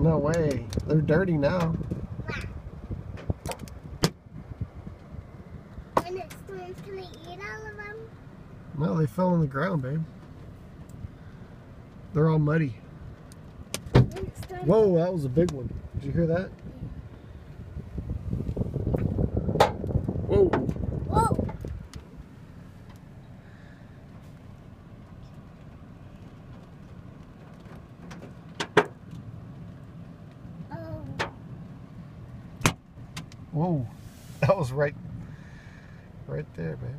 No way. They're dirty now. When it storms, can I eat all of them? No, they fell on the ground, babe. They're all muddy. When it storms, Whoa, that was a big one. Did you hear that? Whoa. whoa! Oh, Whoa. That was right there, babe.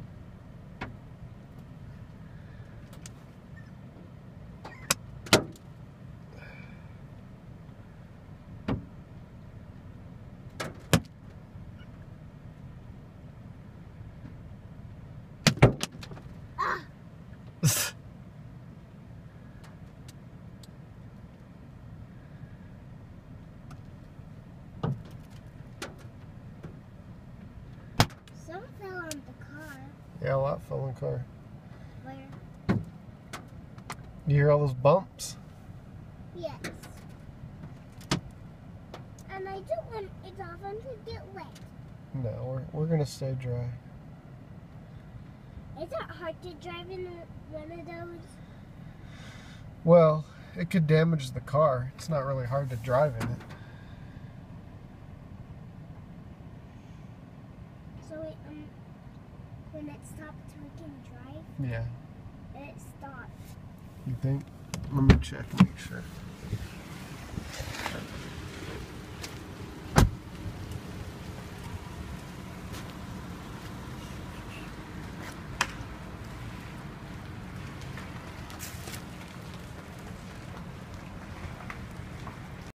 some fell on the car. Yeah, a lot fell in the car. Where? You hear all those bumps? Yes. And I don't want it often to get wet. No, we're gonna stay dry. Is it hard to drive in one of those? Well, it could damage the car. It's not really hard to drive in it. So when it stops, we can drive. Yeah. And it stops. You think? Let me check and make sure.